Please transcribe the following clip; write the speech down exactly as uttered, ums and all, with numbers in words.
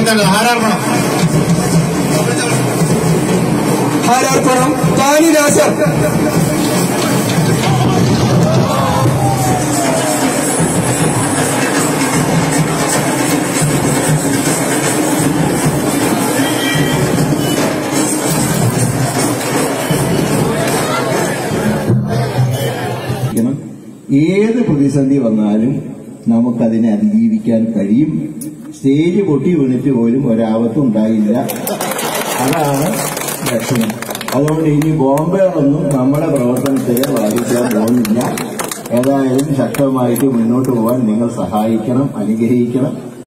നടത്തേണ്ടത്. ഹാരാർപ്പണം ഹാരാർപ്പണം താനി നാസർ. ഏത് പ്രതിസന്ധി വന്നാലും നമുക്കതിനെ അതിജീവിക്കാൻ കഴിയും. സ്റ്റേജ് പൊട്ടി വീണിട്ട് പോലും ഒരാപത്തും ഉണ്ടായില്ല. അതാണ് ലക്ഷണം. അതുകൊണ്ട് ഇനി ബോംബുകളൊന്നും നമ്മുടെ പ്രവർത്തനത്തെ ബാധിക്കാൻ പോകുന്നില്ല. ഏതായാലും ശക്തമായിട്ട് മുന്നോട്ട് പോകാൻ നിങ്ങൾ സഹായിക്കണം, അനുഗ്രഹിക്കണം.